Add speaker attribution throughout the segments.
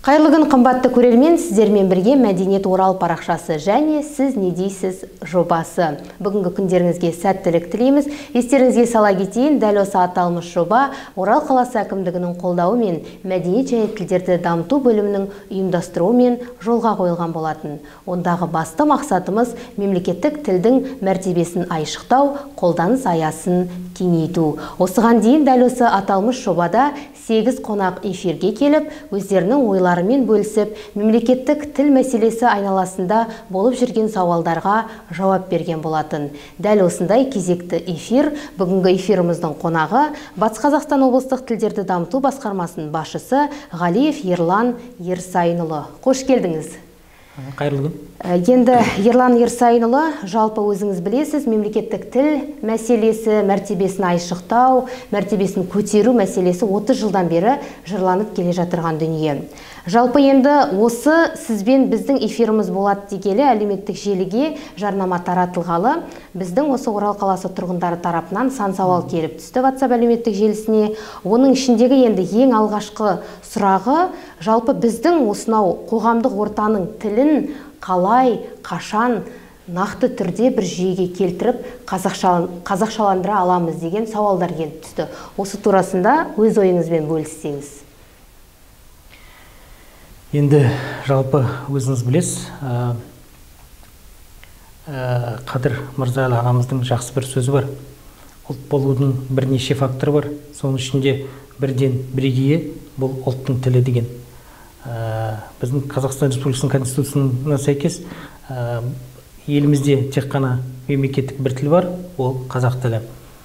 Speaker 1: Қайырлы күн, қымбатты көрермен, сіздермен бірге Мәдениет Орал парақшасы және Сіз не дейсіз жобасы. Бүгінгі күндеріңізге сәттілік тілейміз. Естеріңізге сала кетейін, дәл осы аталмыш жоба Орал қаласы әкімдігінің қолдауымен мәдениет және тілдерді дамыту бөлімінің ұйымдастыруымен жолға қойылған болатын. Ондағы басты мақсатымыз мемлекеттік тілдің мәртебесін айшықтау, қолданыс аясын кеңейту. Осыған дейін дәл осы аталмыш жобада 8 қонақ эфирге келіп, өздерінің ойларымен бөлісіп, мемлекеттік тіл мәселесі айналасында болып жүрген сауалдарға жауап берген болатын. Дәл осындай кезекті эфир бүгінгі эфиріміздің қонағы Батыс Қазақстан облыстық тілдерді дамыту басқармасының басшысы Ғалиев Ерлан Ерсайынұлы. Қош келдіңіз.
Speaker 2: Қайырлы күн.
Speaker 1: Енді Ерлан Ерсайынұлы, жалпы өзіңіз білесіз, мемлекеттік тіл мәселесі, мәртебесін айшықтау, мәртебесін көтеру мәселесі 30 жылдан бері жырланып келе жатырған дүние. Жалпы енді осы сізбен біздің эфиріміз болады дегелі әлеуметтік желіге жарнама таратылғалы, біздің осы Орал қаласы тұрғындары тарапынан сан сауал келіп түсті WhatsApp әлеуметтік желісіне. Оның ішіндегі енді ең алғашқы сұрағы, жалпы біздің осынау қоғамдық ортаның тілін қалай, қашан, нақты түрде бір жүйеге келтіріп қазақшаландыра аламыз деген сауалдар келіп түсті. Осы турасында өз ойыңызбен бөліссеңіз.
Speaker 2: Енді жалпы өзіңіз білесіз, Қадыр Мырзалы ағамыздың жақсы бір сөзі бар. Ұлт болудың бірнеше факторы бар. Соның ішінде бірден бірегейі бұл ұлттың тілі деген. Біздің Қазақстан Республикасының Конституциясына сәйкес елімізде тек қана мемлекеттік бір тіл бар, ол қазақ тілі.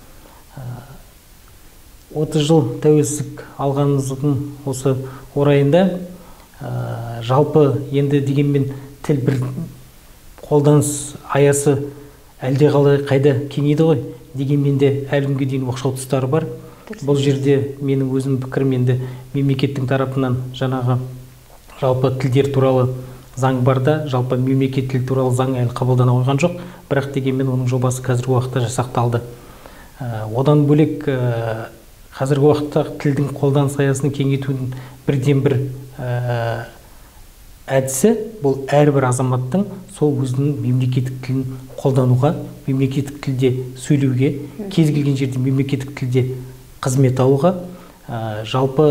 Speaker 2: 30 жыл тәуелсіздік алғанымыздың осы орайында жалпы енді дегенмен тіл бір қолданыс аясы әлде қалай қайда кеңейді ғой, дегенмен де әлі күнге дейін оқшау тұстары бар. Бұл жерде менің өзім пікірім, енді мемлекеттің тарапынан жаңағы жалпы тілдер туралы заң барда, жалпы мемлекет тіл туралы заң әлі қабылдана қойған жоқ, бірақ дегенмен оның жобасы қазіргі уақытта жасақталды. Одан бөлек қазіргі уақытта тілдің қолданыс аясын кеңейтудің бірден бір әдісі, бұл әрбір азаматтың сол өзінің мемлекеттік тілін қолдануға, мемлекеттік тілде сөйлеуге, кез келген жерде мемлекеттік тілде қызмет алуға, жалпы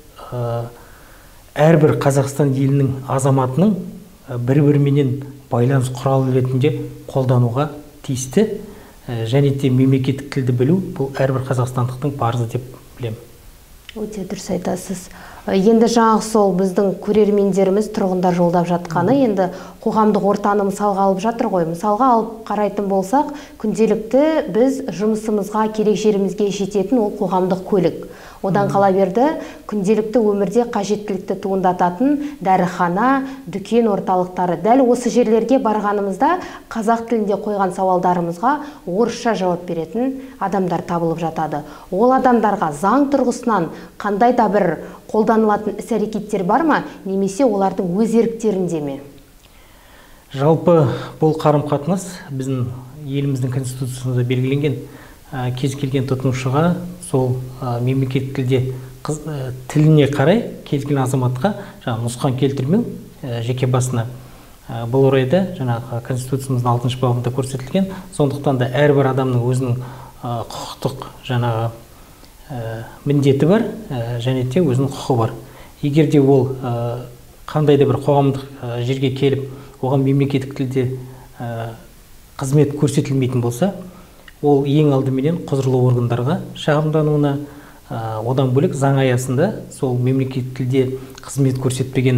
Speaker 2: әрбір Қазақстан елінің азаматының бір-біріменен байланыс құралы ретінде қолдануға тиісті, және де мемлекеттік тілді білу бұл әрбір қазақстандықтың парызы деп білемін.
Speaker 1: Өте дұрыс айтасыз. Енді жаңағы сол біздің көрермендеріміз тұрғындар жолдап жатқаны, енді қоғамдық ортаны мысалға алып жатыр ғой. Мысалға алып қарайтын болсақ, күнделікті біз жұмысымызға, керек жерімізге жететін ол қоғамдық көлік. Одан қала берді, күнделікті өмірде қажеттілікті туындататын дәріхана, дүкен орталықтары. Дәл осы жерлерге барғанымызда қазақ тілінде қойған сауалдарымызға орысша жауап беретін адамдар табылып жатады. Ол адамдарға заң тұрғысынан қандай да бір қолданылатын іс-әрекеттер бар ма, немесе олардың өз еріктерінде ме?
Speaker 2: Жалпы бұл қарым-қатынас біздің еліміздің конституциясында белгіленген. Кез келген тұтынушыға сол мемлекеттік тілде тіліне қарай кез келген азаматқа нұсқан келтірмеу жеке басына. Бұл орайда жаңағы конституциямыздың 6-шы бабында көрсетілген. Сондықтан да әрбір адамның өзінің құқықтық жаңағы міндеті бар, және де өзінің құқы бар. Егер де ол қандай да бір қоғамдық жерге келіп, оған мемлекеттік тілде қызмет көрсетілмейтін болса, ол ең алдыменен құзырлы органдарға шағымдануына, одан бөлек заң аясында сол мемлекеттік тілде қызмет көрсетпеген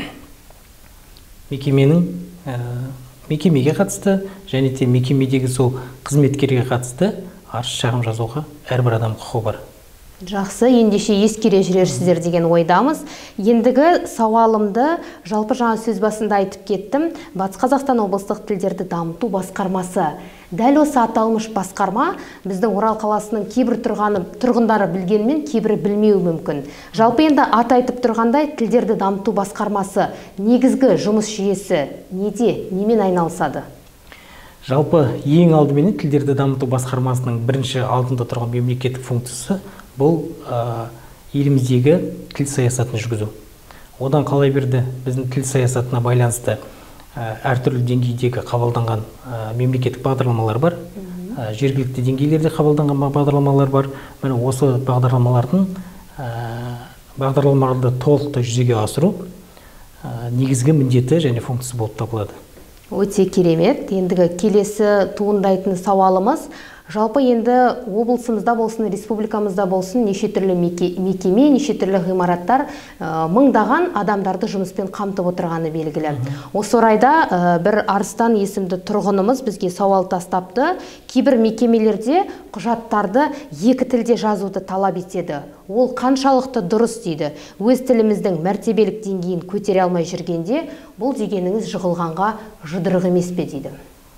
Speaker 2: мекемеге қатысты, және де мекемедегі сол қызметкерге қатысты арыз шағым жазуға әрбір адам құқы бар.
Speaker 1: Жақсы, ендеше ескере жүрерсіздер деген ойдамыз. Ендігі сауалымды жалпы жаңа сөз басында айтып кеттім. Батыс Қазақстан облыстық тілдерді дамыту басқармасы. Дәл осы аталмыш басқарма біздің Орал қаласының кейбір тұрғындары білгенмен, кейбірі білмеуі мүмкін. Жалпы енді ат айтып тұрғандай, тілдерді дамыту басқармасы негізгі жұмыс жүйесі неде, немен айналысады?
Speaker 2: Жалпы ең алдымен тілдерді дамыту басқармасының бірінші алдында тұрған мемлекеттік функциясы бұл еліміздегі тіл саясатын жүргізу. Одан қалай берді біздің тіл саясатына байланысты әртүрлі деңгейдегі қабылданған мемлекеттік бағдарламалар бар. Жергілікті деңгейлерде қабылданған бағдарламалар бар. Міне осы бағдарламаларды толықтай жүзеге асыру негізгі міндеті және функциясы болып табылады.
Speaker 1: Өте керемет. Ендігі келесі туындайтын сауалымыз, жалпы енді облысымызда болсын, республикамызда болсын, неше түрлі мекеме, неше түрлі ғимараттар мыңдаған адамдарды жұмыспен қамтып отырғаны белгілі. Осы орайда бір Арыстан есімді тұрғынымыз бізге сауал тастапты. Кейбір мекемелерде құжаттарды екі тілде жазуды талап етеді. Ол қаншалықты дұрыс дейді. Өз тіліміздің мәртебелік деңгейін көтере алмай жүргенде, бұл дегеніңіз жығылғанға жұдырық емес пе дейді.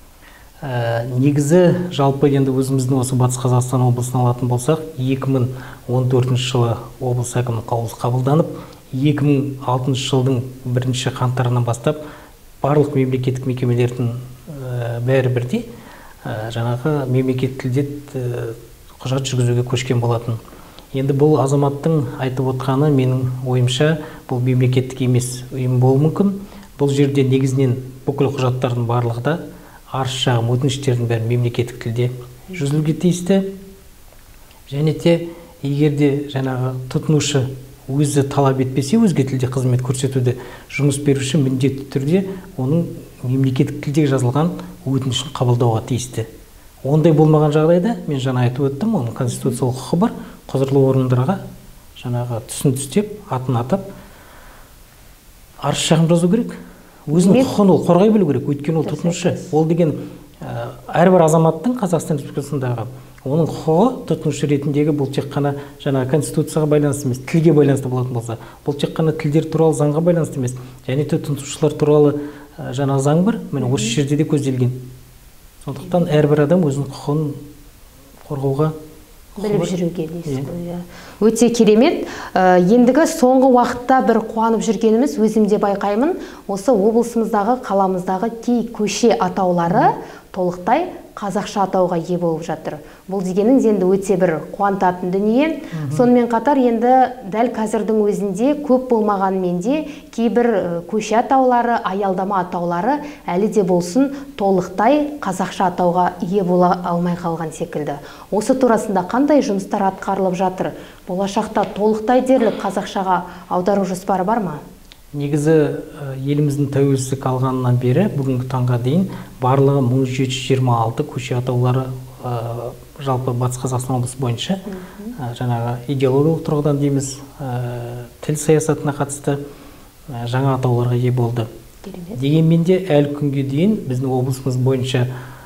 Speaker 2: Негізі жалпы енді өзіміздің осы Батыс Қазақстан облысын алатын болсақ, 2014 жылы облыс әкімінің қаулысы қабылданып, 2006 жылдың 1 қаңтарынан бастап барлық мемлекеттік мекемелердің бәрі бірдей жаңағы мемлекеттік тілде құжат жүргізуге көшкен болатын. Енді бұл азаматтың айтып отқаны менің ойымша бұл мемлекеттік емес ұйым болуы мүмкін. Бұл жерде негізінен бүкіл құжаттардың барлығы да арыз-шағым, өтініштердің бәрі мемлекеттік тілде жүргізілуге тиісті. Және де егерде жаңағы тұтынушы өзі талап етпесе, өзге тілде қызмет көрсетуді, жұмыс беруші міндетті түрде оның мемлекеттік тілде жазылған өтінішін қабылдауға тиісті. Ондай болмаған жағдайда, мен жаңа айтып өттім, оның конституциялық құқы бар, құзырлы орындарға жаңағы түсін түстеп, атын атап арыз-шағым жазу керек. Өзінің құқығын ол қорғай білу керек, өйткені ол тұтынушы. Ол деген әрбір азаматтың Қазақстан Республикасындағы оның құқығы тұтынушы ретіндегі бұл тек қана жаңағы конституцияға байланысты емес, тілге байланысты болатын болса, бұл тек қана тілдер туралы заңға байланысты емес, және тұтынушылар туралы жаңағы заң бар, міне осы жерде де көзделген. Сондықтан әрбір адам өзінің құқығын қорғауға
Speaker 1: біліп жүруге дейсіз. Өте керемет. Ендігі соңғы уақытта бір қуанып жүргеніміз, өзімде байқаймын, осы облысымыздағы, қаламыздағы кей көше атаулары толықтай қазақша атауға ие болып жатыр. Бұл дегеніңіз енді өте бір қуантатын дүние. Сонымен қатар енді дәл қазірдің өзінде көп болмағанмен де кейбір көше атаулары, аялдама атаулары әлі де болсын толықтай қазақша атауға ие бола алмай қалған секілді. Осы турасында қандай жұмыстар атқарылып жатыр? Болашақта толықтай дерлік қазақшаға аудару жоспары бар ма?
Speaker 2: Негізі еліміздің тәуелсіздік алғаннан бері бүгінгі таңға дейін барлығы 1726 көше атаулары жалпы Батыс Қазақстан облысы бойынша жаңағы идеологиялық тұрғыдан дейміз, тіл саясатына қатысты жаңа атауларға ие болды. Дегенмен де әлі күнге дейін біздің облысымыз бойынша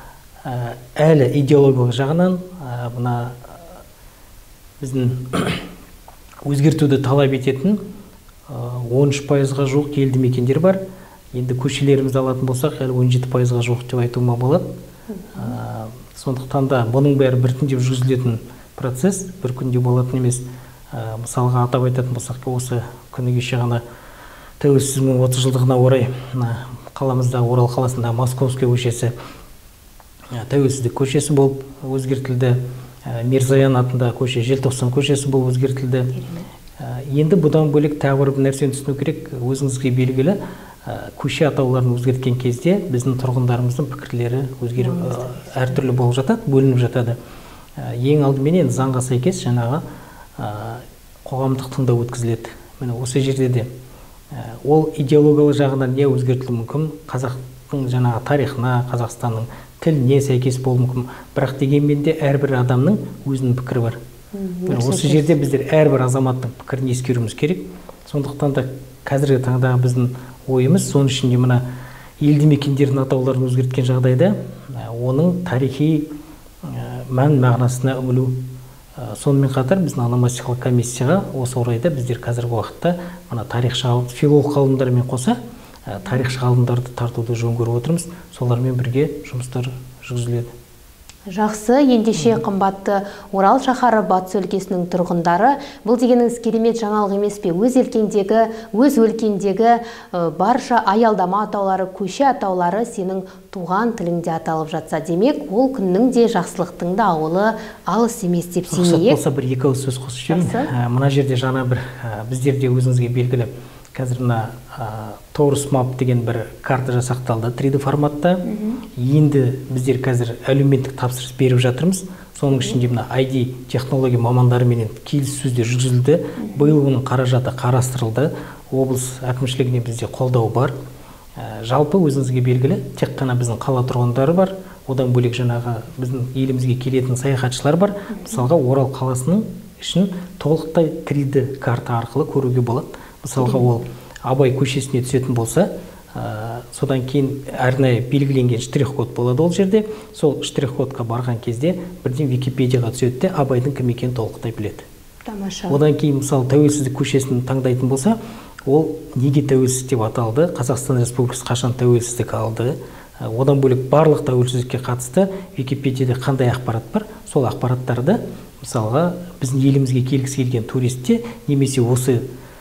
Speaker 2: әлі идеологиялық жағынан мына біздің өзгертуді талап ететін 13%-ға жуық елді мекендер бар. Енді көшелерімізді алатын болсақ, әлі 17%-ға жуық деп айтуыма болады. Сондықтан да бұның бәрі біртіндеп жүргізілетін процесс, бір күнде болатын емес. Мысалға атап айтатын болсақ, осы күні кеше ғана тәуелсіздігінің 30 жылдығына орай қаламызда, Орал қаласында Московский көшесі тәуелсіздік көшесі болып өзгертілді. Мирзаян атында көше Желтоқсан көшесі болып өзгертілді. Енді бұдан бөлек тағы бір нәрсені түсіну керек, өзіңізге белгілі көше атауларын өзгерткен кезде біздің тұрғындарымыздың пікірлері әртүрлі болып жатады, бөлініп жатады. Ең алдымен енді заңға сәйкес жаңағы қоғамдық тыңдау өткізіледі. Міне осы жерде де ол идеологиялық жағынан не өзгертілуі мүмкін, қазақтың жаңағы тарихына, Қазақстанның тіліне сәйкес болуы мүмкін, бірақ дегенмен де әрбір адамның өзінің пікірі бар. Осы жерде біздер әрбір азаматтың пікірін ескеруіміз керек. Сондықтан да қазіргі таңдағы біздің ойымыз, соның ішінде мына елді мекендердің атауларын өзгерткен жағдайда оның тарихи мән мағынасына үңілу. Сонымен қатар біздің ономастикалық комиссияға осы орайда біздер қазіргі уақытта мына тарихшы филолог ғалымдармен қоса тарихшы ғалымдарды тартуды жөн көріп отырмыз. Солармен бірге жұмыстар жүргізіледі.
Speaker 1: Жақсы, ендеше қымбатты Орал шаһары Батыс өлкесінің тұрғындары, бұл дегеніңіз керемет жаңалық емес пе? Өз өлкендегі барша аялдама атаулары, көше атаулары сенің туған тіліңде аталып жатса, демек, ол күннің де жақсылықтың да ауылы алыс емес деп сенейік.
Speaker 2: Болса бір екі ауыз сөз қосып жіберейін. Мына жерде жаңа бір біздерде өзіңізге белгілі қазір мына Taurus Map деген бір карта жасақталды 3D форматта. Енді біздер қазір әлеуметтік тапсырыс беріп жатырмыз. Соның ішінде мына ID технология мамандарымен келіссөздер жүргізілді. Биыл оның қаражаты қарастырылды. Облыс әкімшілігіне бізде қолдау бар. Жалпы өзіңізге белгілі, тек қана біздің қала тұрғындары бар. Одан бөлек жаңағы біздің елімізге келетін саяхатшылар бар. Мысалға Орал қаласының ішін толықтай 3D карта арқылы көруге болады. Мысалға ол Абай көшесіне түсетін болса, содан кейін арнайы белгіленген штрих-код болады ол жерде. Сол штрих-кодқа барған кезде бірден Википедияға түседі де Абайдың кім екенін толықтай біледі.
Speaker 1: Тамаша.
Speaker 2: Одан кейін мысалы тәуелсіздік көшесін таңдайтын болса, ол неге тәуелсіз деп аталды, Қазақстан Республикасы қашан тәуелсіздік алды, одан бөлек барлық тәуелсіздікке қатысты Википедияда қандай ақпарат бар, сол ақпараттарды мысалға біздің елімізге келгісі келген туристте немесе осы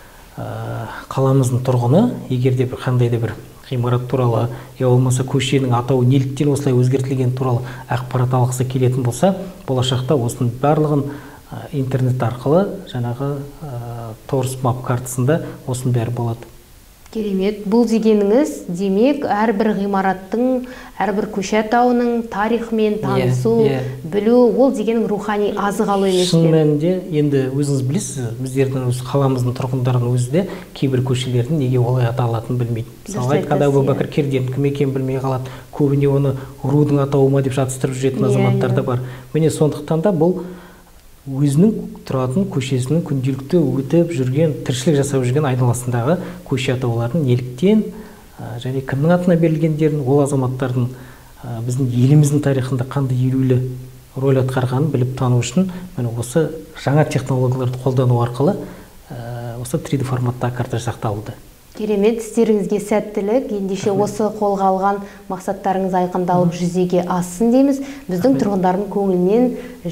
Speaker 2: қаламыздың тұрғыны егер де қандай да бір ғимарат туралы, я болмаса көшенің атауы неліктен осылай өзгертілген туралы ақпарат алғысы келетін болса, болашақта осының барлығын интернет арқылы жаңағы Taurus Map картасында осының бәрі болады.
Speaker 1: Керемет. Бұл дегеніңіз, демек, әрбір ғимараттың, әрбір көше атауының тарихымен танысу, білу, ол дегенің рухани азық алу емес пе?
Speaker 2: Шын мәнінде, енді өзіңіз білесіз, біздердің өз қаламыздың тұрғындарының өзі де кейбір көшелердің неге олай аталатынын білмейді. Мысалы айтқанда Әбубәкір Керденің кім екенін білмей қалады. Көбіне оны рудың атауы ма деп жатыстырып жүретін азаматтар да бар. Міне сондықтан да бұл өзінің тұратын көшесінің күнделікті өтіп жүрген, тіршілік жасап жүрген айналасындағы көше атауларын неліктен және кімнің атына берілгендерін, ол азаматтардың біздің еліміздің тарихында қандай елеулі рөл атқарғанын біліп тану үшін міне осы жаңа технологияларды қолдану арқылы осы 3D форматта карта жасақталды.
Speaker 1: Керемет, істеріңізге сәттілік, ендеше осы қолға алған мақсаттарыңыз айқындалып жүзеге ассын дейміз. Біздің тұрғындардың көңілінен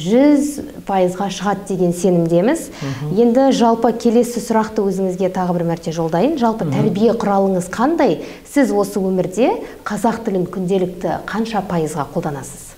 Speaker 1: 100%-ға шығады деген сенімдеміз. Енді жалпы келесі сұрақты өзіңізге тағы бір мәрте жолдайын. Жалпы тәрбие құралыңыз қандай? Сіз осы өмірде қазақ тілін күнделікті қанша пайызға қолданасыз?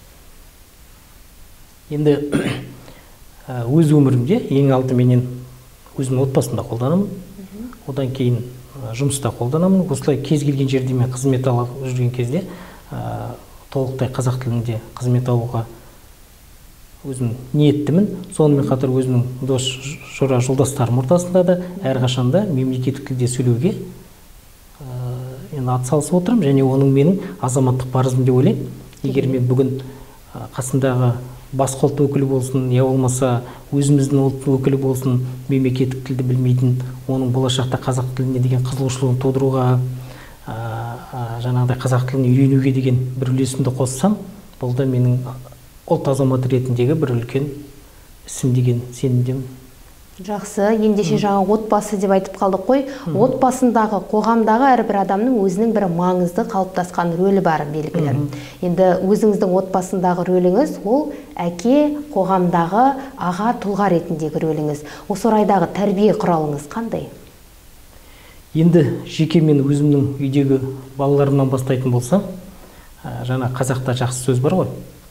Speaker 2: Енді өз өмірімде ең алдыменен өзімнің отбасымда қолданамын. Одан кейін жұмыста қолданамын. Осылай кез келген жерде мен қызмет алып жүрген кезде толықтай қазақ тілінде қызмет алуға өзім ниеттімін. Сонымен қатар өзімнің дос жора жолдастарым ортасында да әрқашанда мемлекеттік тілде сөйлеуге атсалысып отырмын және оның менің азаматтық парызым деп ойлаймын. Егер мен бүгін қасымдағы басқа ұлт өкілі болсын, я болмаса өзіміздің ұлт өкілі болсын, мемлекеттік тілді білмейтін, оның болашақта қазақ тіліне деген қызығушылығын тудыруға, жаңағыдай қазақ тілін үйренуге деген бір үлесімді қоссам, бұл да менің ұлт азаматы ретіндегі бір үлкен ісім деген сенімдемін.
Speaker 1: Жақсы, ендеше жаңа отбасы деп айтып қалдық қой. Отбасындағы, қоғамдағы әрбір адамның өзінің бір маңызды қалыптасқан рөлі бар белгілі. Енді өзіңіздің отбасындағы рөліңіз, ол әке, қоғамдағы аға тұлға ретіндегі рөліңіз. Осы орайдағы тәрбие құралыңыз қандай?
Speaker 2: Енді жеке мен өзімнің үйдегі балаларымнан бастайтын болсам, жаңа қазақта жақсы сөз бар ғой.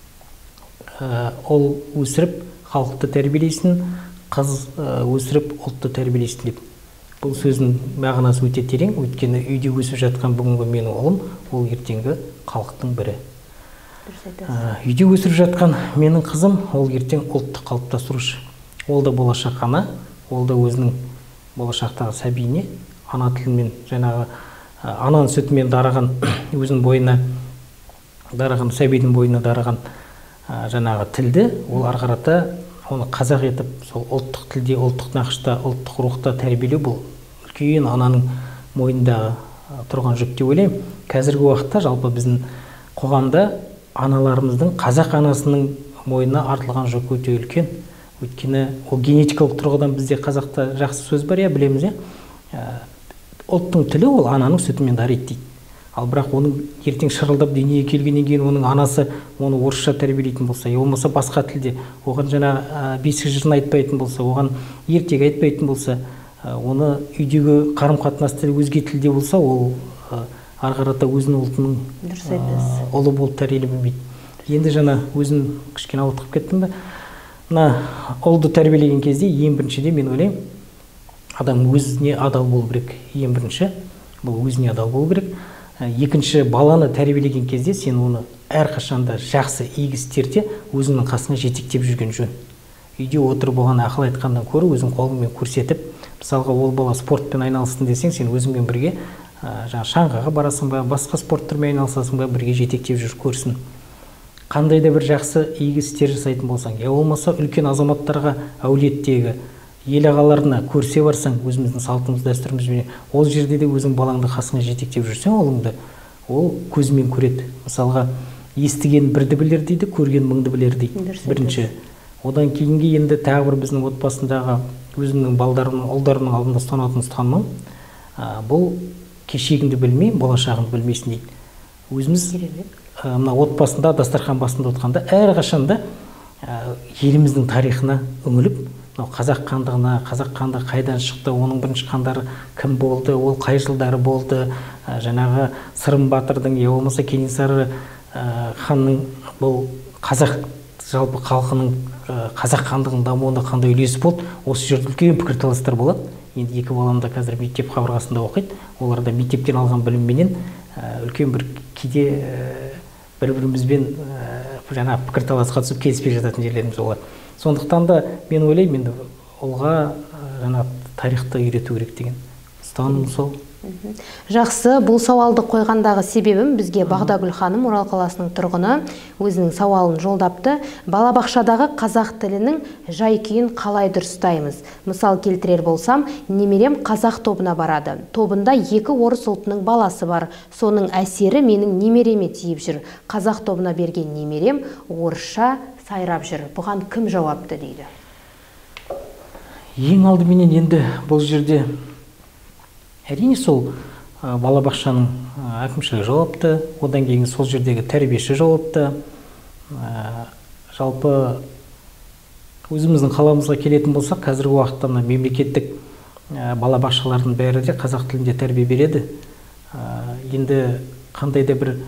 Speaker 2: Ол өсіріп халықты тәрбиелейсін, қыз өсіріп ұлтты тәрбиелейсін деп. Бұл сөздің мағынасы өте терең, өйткені үйде өсіп жатқан бүгінгі менің ұлым, ол ертеңгі халықтың бірі. Үйде өсіп жатқан менің қызым, ол ертең ұлтты қалыптастырушы. Ол да болашақ ана, ол да өзінің болашақтағы сәбиіне ана тілімен, жаңағы ананың сүтімен дарыған, өзінің бойына дарыған, сәбидің бойына дарыған жаңағы тілді, ол ары қарата оны қазақ етіп, сол ұлттық тілде, ұлттық нақышта, ұлттық рухта тәрбиелеу, бұл үлкен ананың мойнында тұрған жүк деп ойлаймын. Қазіргі уақытта жалпы біздің қоғамда аналарымыздың, қазақ анасының мойнына артылған жүк өте үлкен. Өйткені ол генетикалық тұрғыдан бізде қазақта жақсы сөз бар, білеміз, ұлттың тілі ол ананың сүтімен дариды дейді. Ал бірақ оның ертең шырылдап дүниеге келгеннен кейін оның анасы оны орысша тәрбиелейтін болса, болмаса басқа тілде, оған жаңа бесік жырын айтпайтын болса, оған ертегі айтпайтын болса, оны үйдегі қарым-қатынас тілі өзге тілде болса, ол ары қарата өзінің ұлтының ұлы болып тәрбиелемейді. Енді жаңа өзім кішкене ауытқып кеттім бе? Мына ұлды тәрбиелеген кезде ең біріншіде мен ойлаймын, адам өзіне адал болу керек. Ең бірінші бұл өзіне адал болу керек. Екінші, баланы тәрбиелеген кезде сен оны әрқашанда жақсы игі істерде өзіңнің қасыңа жетектеп жүрген жөн. Үйде отырып оған ақыл айтқаннан көрі өзің қолыңмен көрсетіп, мысалға ол бала спортпен айналыссын десең, сен өзіңмен бірге шаңғыға барасың ба, басқа спорт түрімен айналысасың ба, бірге жетектеп жүр көрсін. Қандай да бір жақсы игі істер жасайтын болсаң, я болмаса үлкен азаматтарға, әулеттегі ел ағаларына көрсе барсаң, өзіміздің салтымыз, дәстүрімізбен, ол жерде де өзің балаңды қасыңа жетектеп жүрсең, олыңды ол көзімен көреді. Мысалға, естіген бірді білер дейді, көрген мыңды білер дейді. Бірінші. Одан кейінгі енді тағы бір біздің отбасындағы өзімнің балдарымның, ұлдарымның алдында ұстанатын ұстанымым, бұл кешегіңді білмей, болашағыңды білмейсің дейді. Өзіміз мына отбасында, дастархан басында отқанда әрқашанда еліміздің тарихына үңіліп, қазақ хандығына, қазақ хандығы қайдан шықты, оның бірінші хандары кім болды, ол қай жылдары болды, жаңағы Сырым батырдың, я болмаса Кенесары ханның бұл қазақ жалпы халқының қазақ хандығының дамуында қандай үлесі болды, осы жерде үлкен пікірталастар болады. Енді екі балам да қазір мектеп қабырғасында оқиды, олар да мектептен алған білімменен үлкен бір кейде бір-бірімізбен жаңағы пікірталасқа түсіп келіспей жататын жерлеріміз болады. Сондықтан да мен ойлаймын, енді ұлға жаңағы тарихты үйрету керек деген ұстаным сол.
Speaker 1: Жақсы, бұл сауалды қойғандағы себебім бізге Бағдагүл ханым, Орал қаласының тұрғыны, өзінің сауалын жолдапты. Балабақшадағы қазақ тілінің жай-күйін қалай дұрыстаймыз? Мысал келтірер болсам, немерем қазақ тобына барады. Тобында 2 орыс ұлтының баласы бар. Соның әсері менің немереме тиіп жүр. Қазақ тобына берген немерем орысша сайрап жүр. Бұған кім жауапты дейді?
Speaker 2: Ең алдыменен енді бұл жерде әрине сол балабақшаның әкімшілігі жауапты, одан кейін сол жердегі тәрбиеші жауапты. Жалпы өзіміздің қаламызға келетін болсақ, қазіргі уақытта мемлекеттік балабақшалардың бәрі де қазақ тілінде тәрбие береді. Енді қандай да бір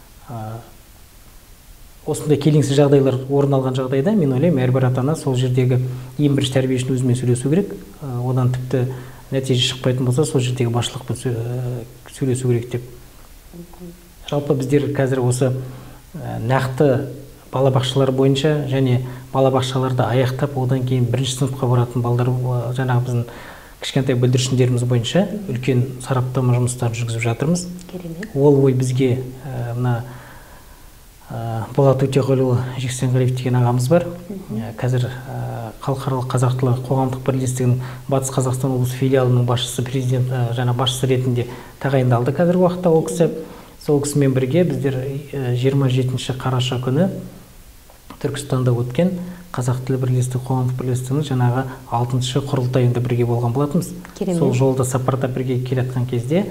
Speaker 2: осындай келеңсіз жағдайлар орын алған жағдайда, мен ойлаймын, әрбір ата-ана сол жердегі ең бірінші тәрбиешінің өзімен сөйлесу керек. Одан тіпті нәтиже шықпайтын болса, сол жердегі басшылықпен сөйлесу керек деп. Жалпы біздер қазір осы нақты балабақшалар бойынша және балабақшаларды аяқтап, одан кейін бірінші сыныпқа баратын балдар, жаңағы біздің кішкентай бүлдіршіндеріміз бойынша үлкен сараптама жұмыстарын жүргізіп жатырмыз. Ол ой бізге мына Болат Өтеғұлұлы Жексенғалиев деген ағамыз бар. Қазір халықаралық қазақ тілі қоғамдық бірлестігінің Батыс Қазақстан облысы филиалының басшысы, президент жаңа басшысы ретінде тағайындалды қазіргі уақытта ол кісі. Сол кісімен бірге біздер 27 қараша күні Түркістанда өткен қазақ тілі бірлестігі қоғамдық бірлестігінің жаңағы 6-шы құрылтайында бірге болған болатынбыз. Сол жолда сапарда бірге келе жатқан кезде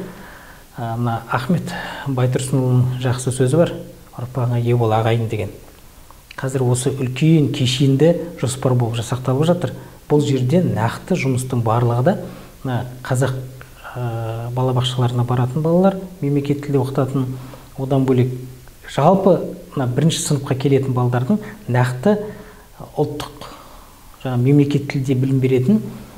Speaker 2: Ахмет Байтұрсынұлының жақсы сөзі бар. Ұрпағыңа ие бол ағайын деген. Қазір осы үлкен кешенді жоспар болып жасақталып жатыр. Бұл жерде нақты жұмыстың барлығы да қазақ балабақшаларына баратын балалар, мемлекеттік тілде оқытатын, одан бөлек жалпы бірінші сыныпқа келетін балалардың нақты ұлттық мемлекеттік тілде білім беретін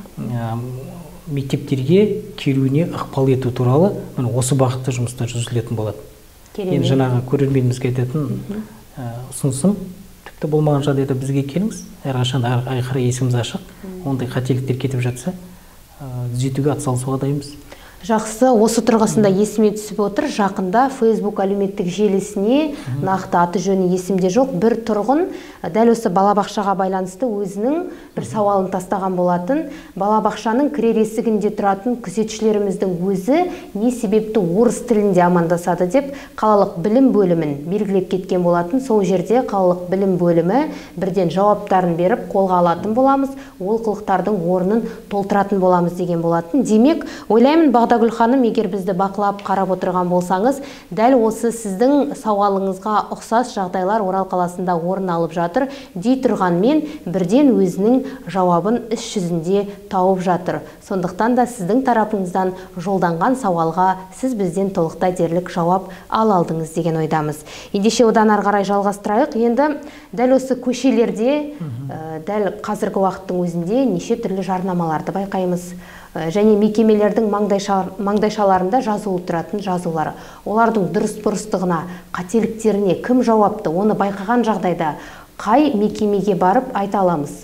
Speaker 2: мектептерге келуіне ықпал ету туралы осы бағытта жұмыстар жүргізілетін болады. Енді жаңағы көрерменімізге айтатын ұсынысым, тіпті болмаған жағдайда бізге келіңіз, әрқашан айқара есіміз ашық, ондай қателіктер кетіп жатса, түзетуге атсалысуға дайынбыз.
Speaker 1: Жақсы, осы тұрғысында есіме түсіп отыр, жақында Facebook әлеуметтік желісіне нақты аты жөні есімде жоқ бір тұрғын дәл осы балабақшаға байланысты өзінің бір сауалын тастаған болатын. Балабақшаның кірер есігінде тұратын күзетшілеріміздің өзі не себепті орыс тілінде амандасады деп қалалық білім бөлімін белгілеп кеткен болатын. Сол жерде қалалық білім бөлімі бірден жауаптарын беріп қолға алатын боламыз, олқылықтардың орнын толтыратын боламыз деген болатын. Демек, ойлаймын Бағдагүл ханым, егер бізді бақылап қарап отырған болсаңыз, дәл осы сіздің сауалыңызға ұқсас жағдайлар Орал қаласында орын алып жатыр дей тұрғанмен бірден өзінің жауабын іс жүзінде тауып жатыр. Сондықтан да сіздің тарапыңыздан жолданған сауалға сіз бізден толықтай дерлік жауап ала алдыңыз деген ойдамыз. Ендеше одан ары қарай жалғастырайық. Енді дәл осы көшелерде дәл қазіргі уақыттың өзінде неше түрлі жарнамаларды байқаймыз. және мекемелердің маңдайшаларында жазылып тұратын жазулары. Олардың дұрыс-бұрыстығына, қателіктеріне кім жауапты? Оны байқаған жағдайда қай мекемеге барып айта аламыз?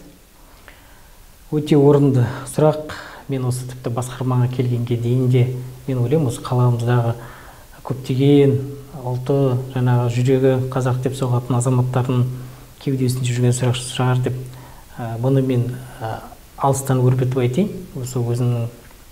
Speaker 2: Өте орынды сұрақ. Мен осы тіпті басқармаға келгенге дейін де мен ойлаймын, осы қаламыздағы көптеген ұлты, жаңағы жүрегі қазақ деп соғатын азаматтардың кеудесінде жүрген сұрақ шығар деп, бұны мен алыстан өрбітіп айтайын. Осы өзімнің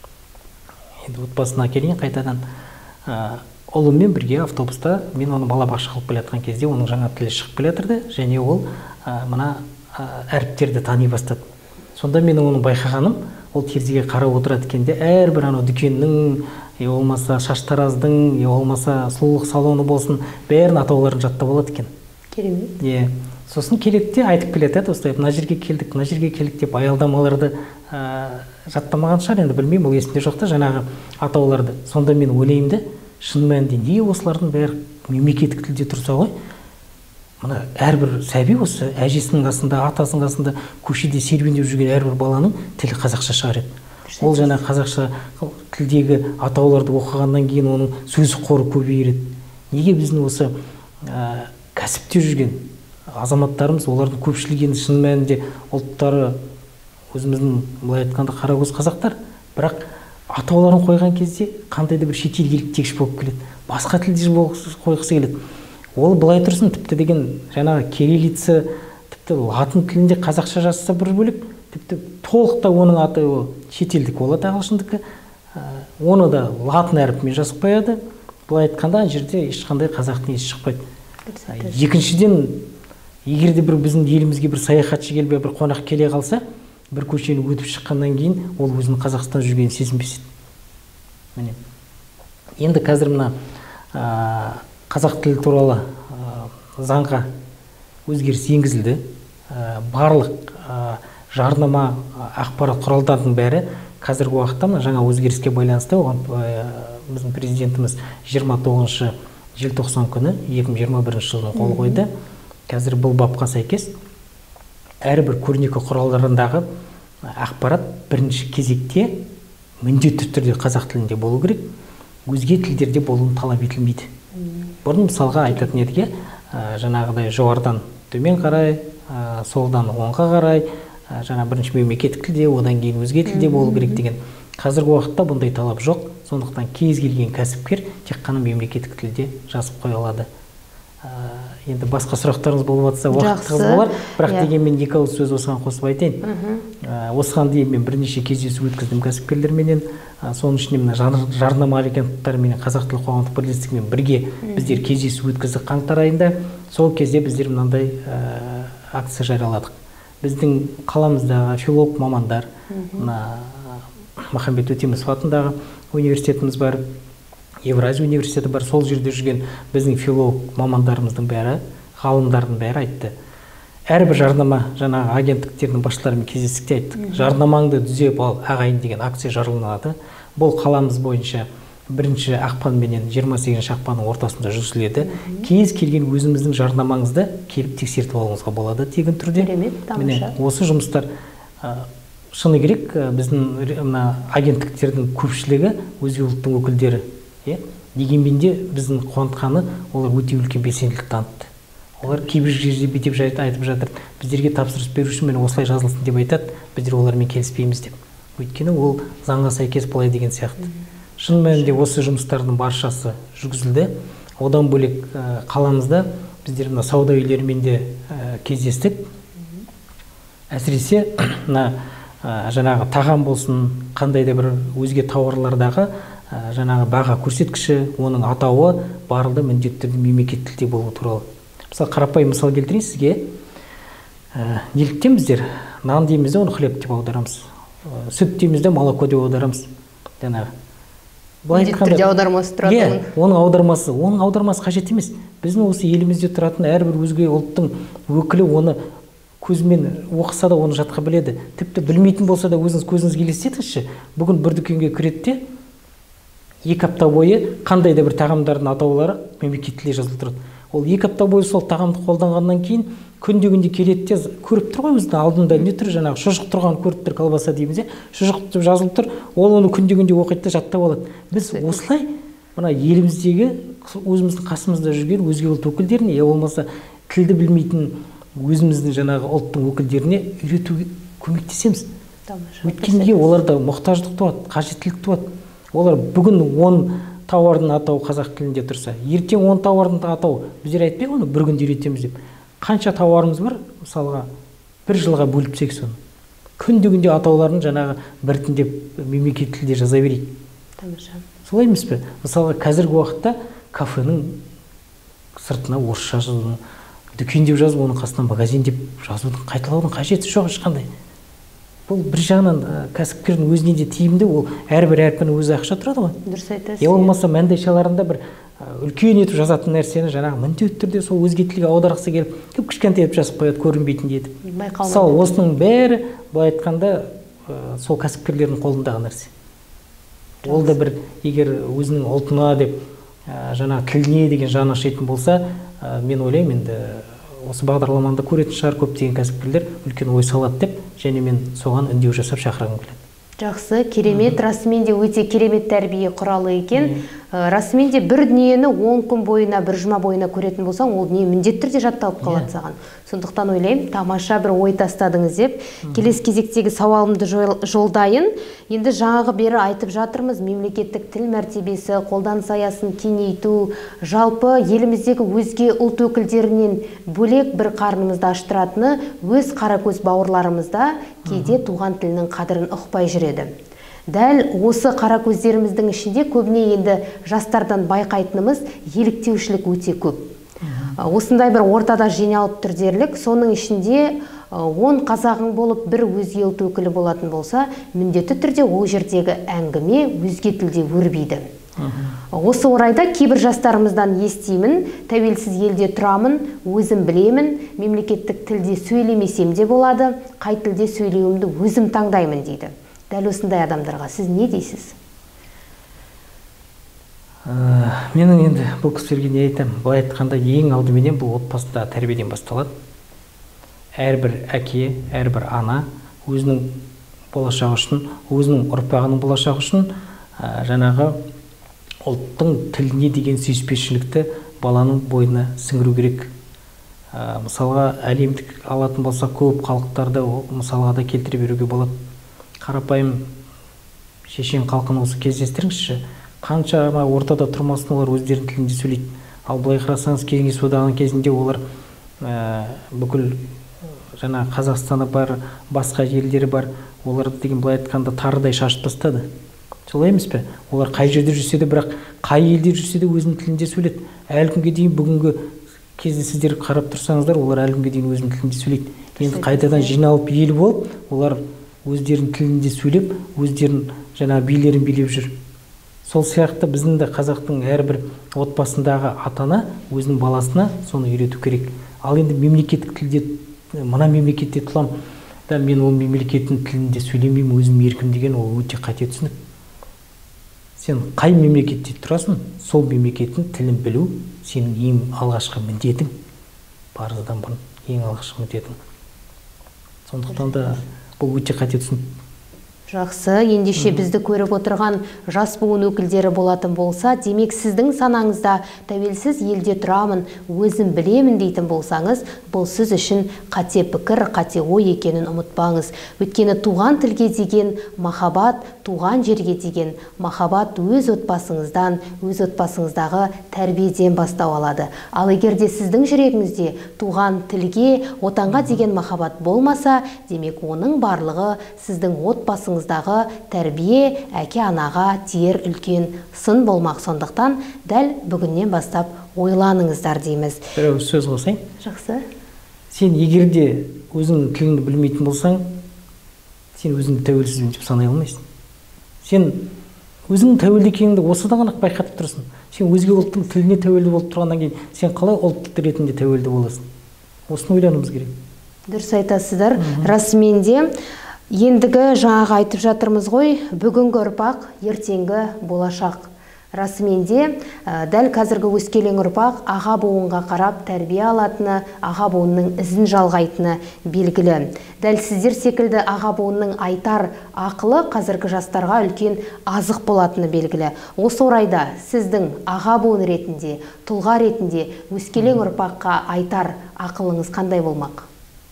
Speaker 2: отбасына келейін қайтадан. Ұлыммен бірге автобуста мен оны балабақша қылып келе жатқан кезде оның жаңа тілі шығып келе жатырды, және ол мына әріптерді тани бастады. Сонда менің оны байқағаным, ол терезеге қарап отырады екен де, әрбір анау дүкеннің, болмаса шаштараздың, болмаса сұлулық салоны болсын, бәрін атауларын жаттап алады екен.
Speaker 1: Керемет.
Speaker 2: Сосын келеді де айтып келеді, осылай мына жерге келдік деп аялдамаларды жаттамаған шығар, енді білмеймін, ол есімде жоқ та жаңағы атауларды. Сонда мен ойлаймын да, шын мәнінде не осылардың бәрі мемлекеттік тілде тұрса ғой? Мына әрбір сәби осы әжесінің қасында, атасының қасында көшеде серуендеп жүрген әрбір баланың тілі қазақша шығар еді. Ол жаңа қазақша тілдегі атауларды оқығаннан кейін оның сөз қоры көбейеді. Неге біздің осы кәсіпте жүрген азаматтарымыз, олардың көпшілігі енді шын мәнінде ұлттары өзіміздің былай айтқанда қаракөз қазақтар, бірақ атауларын қойған кезде қандай да бір шетел еліктегіш болып келеді. Басқа тілде қойғысы келеді. Ол былай тұрсын, тіпті деген жаңағы кириллица, тіпті латын тілінде қазақша жазса бір бөлек, тіпті толықта оның аты шетелдік болады, ағылшындікі. Оны да латын әріпімен жазып қояды. Былай айтқанда жерде ешқандай қазақтың есі шықпайды. Екіншіден, егер де бір біздің елімізге бір саяхатшы келіп, бір қонақ келе қалса, бір көшені өтіп шыққаннан кейін ол өзінің Қазақстан жүргенін сезінбес еді. Енді қазір мына қазақ тілі туралы заңға өзгеріс енгізілді. Барлық жарнама, ақпарат құралдарының бәрі қазіргі уақытта жаңа өзгеріске байланысты, оған біздің президентіміз 29 желтоқсан күні 2021 жылдың қол қойды. Қазір бұл бапқа сәйкес әрбір көрнекі құралдарындағы ақпарат бірінші кезекте міндетті түрде қазақ тілінде болу керек, өзге тілдерде болуын талап етілмейді. Бұрын мысалға айтатын едіге, жаңағыдай жоғарыдан төмен қарай, солдан оңға қарай, жаңа бірінші мемлекеттік тілде, одан кейін өзге тілде болу керек деген. Қазіргі уақытта бұндай талап жоқ. Сондықтан кез келген кәсіпкер тек қана мемлекеттік тілде жазып қоя алады. Енді басқа сұрақтарыңыз болып жатса уақытыңыз болар, бірақ дегенмен екі ауыз сөз осыған қосып айтайын. Осыған дейін мен бірнеше кездесу өткіздім кәсіпкерлерменен, соның ішінде мына жарнама агенттіктерімен қазақ тілі қоғамдық бірлестігімен бірге біздер кездесу өткіздік қаңтар айында. Сол кезде біздер мынандай акция жарияладық. Біздің қаламыздағы филолог мамандар, Махамбет Өтемісов атындағы университетіміз бар, Евразия университеті бар, сол жерде жүрген біздің филолог мамандарымыздың бәрі, ғалымдардың бәрі айтты. Әрбір жарнама жаңағы агенттіктердің басшыларымен кездестікте айттық. Жарнамаңды түзеп ал ағайын деген акция жарияланады. Бұл қаламыз бойынша 1 ақпан менен 28 ақпанның ортасында жүргізіледі. Кез келген өзіміздің жарнамаңызды келіп тексертіп алуыңызға болады тегін түрде. Міне осы жұмыстар шыны керек, біздің агенттіктердің көпшілігі өзге ұлттың өкілдері. Дегенмен де біздің қуантқаны, олар өте үлкен белсенділік танытты. Олар кейбір жерде бүйтіп айтып жатыр, біздерге тапсырыс беруші мен осылай жазылсын деп айтады, біздер олармен келіспейміз деп. Өйткені ол заңға сәйкес былай деген сияқты. Шын мәнінде осы жұмыстардың баршасы жүргізілді. Одан бөлек қаламызда біздер мына сауда үйлерімен де кездестік. Әсіресе жаңағы тағам болсын, қандай да бір өзге тауарлардағы жаңағы баға көрсеткіші, оның атауы барлығы міндетті түрде мемлекеттік тілде болуы туралы. Мысалы, қарапайым мысал келтірейін сізге. Неліктен біздер нан дейміз де оны хлеб деп аударамыз. Сүт дейміз де молоко деп аударамыз. Жаңағы.
Speaker 1: Міндетті түрде аудармасы тұрады.
Speaker 2: Оның аудармасы қажет емес. Біздің осы елімізде тұратын әрбір өзге ұлттың өкілі оны көзімен оқыса да оны жатқа біледі. Тіпті білмейтін болса да өзіңіз көзіңізге елестетіңізші. Бүгін бір дүкенге кіреді де 2 апта бойы қандай да бір тағамдардың атаулары мемлекеттік тілде жазылып тұрады. Ол 2 апта бойы сол тағамды қолданғаннан кейін күнде келеді де көріп тұр ғой өзінің алдында не тұр, жаңағы шұжық тұрған көріп тұр, колбаса дейміз, шұжық деп жазылып тұр, ол оны күнде оқиды да жаттап алады. Біз осылай мына еліміздегі өзіміздің қасымызда жүрген өзге ұлт өкілдеріне, я болмаса тілді білмейтін өзіміздің жаңағы ұлттың өкілдеріне үйретуге көмектесеміз. Өткенге оларда мұқтаждық туады, қажеттілік туады. Олар бүгін 10 тауардың атауы қазақ тілінде тұрса, ертең 10 тауардың атауы біздер айтпай оны бір күнде үйретеміз деп. Қанша тауарымыз бар, мысалға бір жылға бөліпсек соны. Күнде атауларын жаңағы біртіндеп мемлекеттік тілде жаза берейік. Солай емес пе? Мысалға қазіргі уақытта кафенің сыртына орысша жазудың, дүкен деп жазып, оның қасынан магазин деп жазудың, қайталаудың қажеті жоқ ешқандай. Бұл бір жағынан кәсіпкердің өзіне де тиімді, ол әрбір әрпінің өзі ақша тұрады ғой.
Speaker 1: Дұрыс айтасыз.
Speaker 2: Я болмаса мандайшаларында бір үлкен етіп жазатын нәрсені жаңағы міндетті түрде сол өзге тілге аударғысы келіп, кішкентай етіп жазып қояды, көрінбейтіндей етіп. Мысалы, осының бәрі былай айтқанда сол кәсіпкерлердің қолындағы нәрсе. Ол да бір егер өзінің ұлтына деп жаңағы тіліне деген жаны ашитын болса, мен ойлаймын, енді осы бағдарламамда көретін шығар көптеген кәсіпкерлер үлкен ой салады деп, және мен соған үндеу жасап шақырғым келеді.
Speaker 1: Жақсы, керемет, расымен де өте керемет тәрбие құралы екен. Расымен де бір дүниені 10 күн бойына, бір жұма бойына көретін болсаң, ол дүние міндетті түрде жатталып қалады саған. Сондықтан ойлаймын, тамаша бір ой тастадыңыз деп. Келесі кезектегі сауалымды жолдайын. Енді жаңағы бері айтып жатырмыз, мемлекеттік тіл мәртебесі, қолданыс аясын кеңейту, жалпы еліміздегі өзге ұлт өкілдерінен бөлек бір қарнымызды аштыратыны өз қаракөз бауырларымызда кейде туған тілінің қадірін ұқпай жүреді. Дәл осы қара көздеріміздің ішінде көбіне енді жастардан байқайтынымыз еліктеушілік өте көп. Осындай бір ортада жиналып тұр дерлік, соның ішінде 10 қазағың болып бір өзге ұлт өкілі болатын болса, міндетті түрде ол жердегі әңгіме өзге тілде өрбиді. Осы орайда кейбір жастарымыздан естимін, тәуелсіз елде тұрамын, өзім білемін, мемлекеттік тілде сөйлемесем де болады, қай тілде сөйлеуімді өзім таңдаймын дейді. Дәл осындай адамдарға сіз не дейсіз?
Speaker 2: Менің енді бұл кісілерге не айтам? Былай айтқанда ең алдыменен бұл отбасында тәрбиеден басталады. Әрбір әке, әрбір ана өзінің болашағы үшін, өзінің ұрпағының болашағы үшін жаңағы ұлттың тіліне деген сүйіспеншілікті баланың бойына сіңіру керек. Мысалға әлемдік алатын болса көп халықтарды мысалға да келтіре беруге болады. Қарапайым шешен халқын осы кездестіріңізші, қаншама ортада тұрмасын олар өздерінің тілінде сөйлейді. Ал былай қарасаңыз, Кеңес одағының кезінде олар бүкіл жаңа Қазақстаны бар, басқа елдері бар, оларды деген былай айтқанда тарыдай шашып тастады. Солай емес пе? Олар қай жерде жүрсе де, бірақ қай елде жүрсе де өзінің тілінде сөйледі. Әлі күнге дейін бүгінгі кезде сіздер қарап тұрсаңыздар, олар әлі күнге дейін өзінің тілінде сөйлейді. Енді қайтадан жиналып ел болып, олар өздерінің тілінде сөйлеп, өздерінің жаңа билерін билеп жүр. Сол сияқты біздің де қазақтың әрбір отбасындағы ата-ана өзінің баласына соны үйрету керек. Ал енді мемлекеттік тілде, мына мемлекетте тұрамын, да мен ол мемлекеттің тілінде сөйлемеймін, өзім еркім деген ол өте қате түсінік. Сен қай мемлекетте тұрасың, сол мемлекеттің тілін білу сенің ең алғашқы міндетің, парыздан бұрын ең алғашқы міндетің. Сондықтан да бұл өте қате түсінік.
Speaker 1: Жақсы, ендеше бізді көріп отырған жас буын өкілдері болатын болса, демек сіздің санаңызда тәуелсіз елде тұрамын, өзім білемін дейтін болсаңыз, бұл сіз үшін қате пікір, қате ой екенін ұмытпаңыз. Өйткені туған тілге деген махаббат, туған жерге деген махаббат өз отбасыңыздан, өз отбасыңыздағы тәрбиеден бастау алады. Ал егер де сіздің жүрегіңізде туған тілге, отанға деген махаббат болмаса, демек оның барлығы сіздің отбасыңыз тәрбие әке анаға тиер үлкен сын болмақ. Сондықтан дәл бүгіннен бастап ойланыңыздар дейміз.
Speaker 2: Бір сөз қосайын.
Speaker 1: Жақсы.
Speaker 2: Сен егер де өзің тіліңді білмейтін болсаң, сен өзіңді тәуелсіз деп санай алмайсың. Сен өзің тәуелді екеніңді осыдан ғана байқатып тұрсың. Сен өзге ұлттың тіліне тәуелді болып тұрғаннан кейін, сен қалай ұлт ретінде тәуелді боласың? Осыны ойлануымыз керек.
Speaker 1: Дұрыс айтасыздар. Расымен де ендігі жаңағы айтып жатырмыз ғой, бүгінгі ұрпақ, ертеңгі болашақ. Расымен де, дәл қазіргі өскелең ұрпақ аға буынға қарап тәрбие алатыны, аға буынның ізін жалғайтыны белгілі. Дәл сіздер секілді аға буынның айтар ақылы қазіргі жастарға үлкен азық болатыны белгілі. Осы орайда сіздің аға буын ретінде, тұлға ретінде өскелең ұрпаққа айтар ақылыңыз қандай болмақ?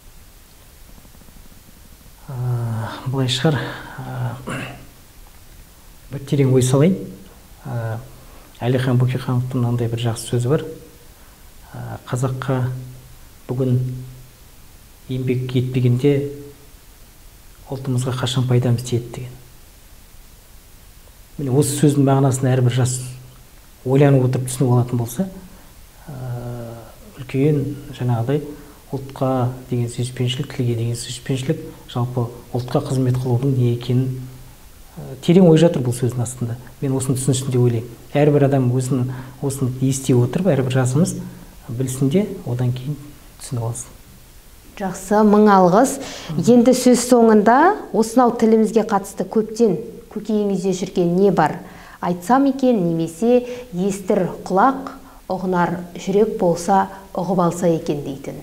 Speaker 2: Бұлай шығар, бір терең ой салайын. Әлихан Бөкейхановтың мынандай бір жақсы сөзі бар. Қазаққа бүгін еңбек етпегенде ұлтымызға қашан пайдамыз тиеді деген. Міне осы сөздің мағынасын әрбір жас ойланып отырып түсініп алатын болса, үлкен жаңағыдай ұлтқа деген сүйіспеншілік, тілге деген сүйіспеншілік, жалпы ұлтқа қызмет қылудың не екенін терең ой жатыр бұл сөздің астында. Мен осыны түсінсін деп ойлаймын. Әрбір адам осыны ести отырып, әрбір жасымыз білсін де, одан кейін түсініп алсын.
Speaker 1: Жақсы, мың алғыс. Енді сөз соңында осынау тілімізге қатысты көптен көкейіңізде жүрген не бар? Айтсам екен, немесе естір құлақ, ұғынар жүрек болса, ұғып алса екен дейтін.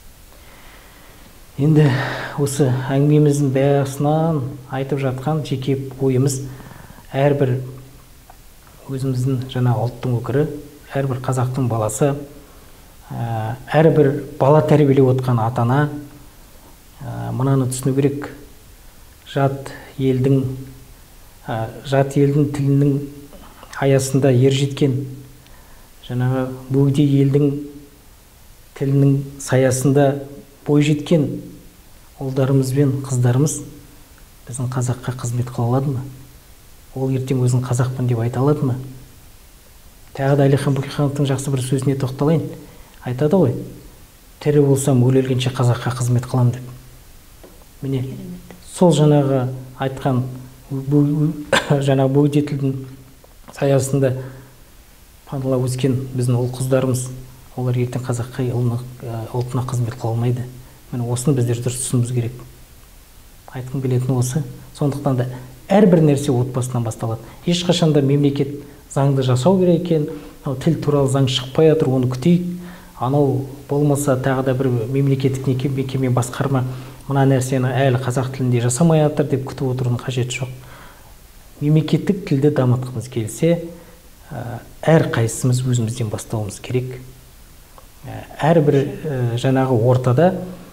Speaker 2: Енді осы әңгімеміздің бәрісінен айтып жатқан жеке ойымыз, әрбір өзіміздің жаңа ұлттың өкірі, әрбір қазақтың баласы, әрбір бала тәрбиелеп отқан атана, мынаны түсіну керек. Жат елдің тілінің аясында ер жеткен, жаңағы бөгде елдің тілінің саясында бой жеткен ұлдарымыз бен қыздарымыз біздің қазаққа қызмет қыла алады ма? Ол ертең өзін қазақпын деп айта алады ма? Тағы да Әлихан Бөкейхановтың жақсы бір сөзіне тоқталайын. Айтады ғой, тірі болсам өле өлгенше қазаққа қызмет қылам деп. Міне, сол жаңағы айтқан жаңағы бөгде тілдің саясында панала өскен біздің ұл қыздарымыз, олар ертең қазаққа ұлтына қызмет қыла алмайды. Міне осыны біздер дұрыс түсінуіміз керек. Айтқым келетіні осы. Сондықтан да әрбір нәрсе отбасынан басталады. Ешқашанда мемлекет заңды жасау керек екен, тіл туралы заң шықпай жатыр, оны күтейік. Анау болмаса тағы да бір мемлекеттік мекеме басқарма мына нәрсені әлі қазақ тілінде жасамай жатыр деп күтіп отырудың қажеті жоқ. Мемлекеттік тілді дамытқымыз келсе, әр қайсымыз өзімізден бастауымыз керек. Әрбір жаңағы ортада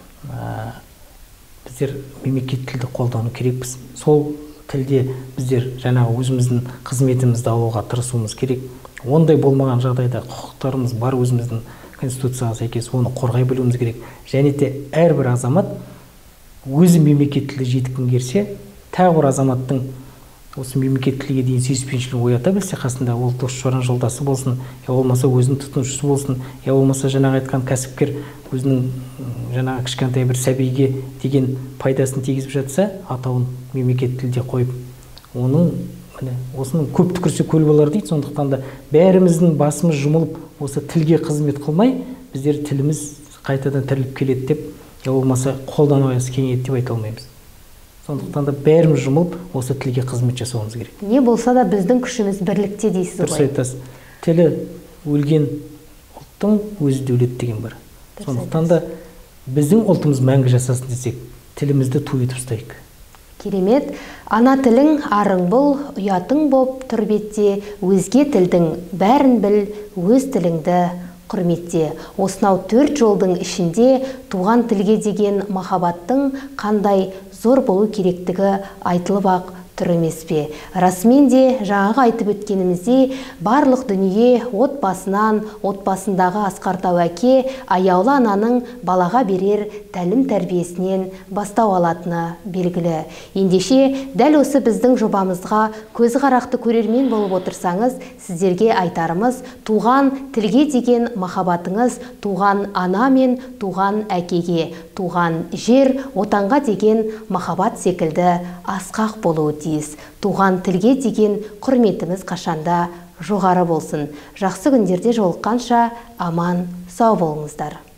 Speaker 2: біздер мемлекеттік тілді қолдану керекпіз. Сол тілде біздер жаңағы өзіміздің қызметімізді алуға тырысуымыз керек. Ондай болмаған жағдайда құқықтарымыз бар, өзіміздің конституцияға сәйкес оны қорғай білуіміз керек. Және де әрбір азамат өзі мемлекеттік тілді жетік меңгерсе, тағы бір азаматтың осы мемлекеттік тілге дейін сүйіспеншілігін оята білсе, қасында ол дос-жаран жолдасы болсын, я болмаса өзінің тұтынушысы болсын, я болмаса жаңағы айтқан кәсіпкер өзінің жаңағы кішкентай бір сәбиге деген пайдасын тигізіп жатса, атауын мемлекеттік тілде қойып, осының көп түкірсе көл болар дейді. Сондықтан да бәріміздің басымыз жұмылып осы тілге қызмет қылмай, біздер тіліміз қайтадан тіріліп келеді деп, я болмаса қолдану аясы кеңейеді деп айта алмаймыз. Сондықтан да бәріміз жұмылып осы тілге қызмет жасауымыз керек.
Speaker 1: Не болса да біздің күшіміз бірлікте дейсіз ғой.
Speaker 2: Дұрыс айтасыз. Тілі өлген ұлттың өзі дәулет деген бар. Сондықтан да біздің ұлтымыз мәңгі жасасын десек, тілімізді ту етіп ұстайық.
Speaker 1: Керемет. Ана тілің арың бұл, ұятың боп тұр бетте, өзге тілдің бәрін біл, өз тіліңді құрметте. Осынау 4 жолдың ішінде туған тілге деген махаббаттың қандай зор болу керектігі айтылып ақ тұр емес пе? Расымен де жаңағы айтып өткенімізде барлық дүние отбасынан, отбасындағы асқар әке, аяулы ананың балаға берер тәлім тәрбиесінен бастау алатыны белгілі. Ендеше дәл осы біздің жобамызға көзі қарақты көрермен болып отырсаңыз, сіздерге айтарымыз, туған тілге деген махаббатыңыз туған ана мен туған әкеге, туған жер, отанға деген махаббат секілді асқақ болуы тиіс. Туған тілге деген құрметіміз қашанда жоғары болсын. Жақсы күндерде жолыққанша аман, сау болыңыздар.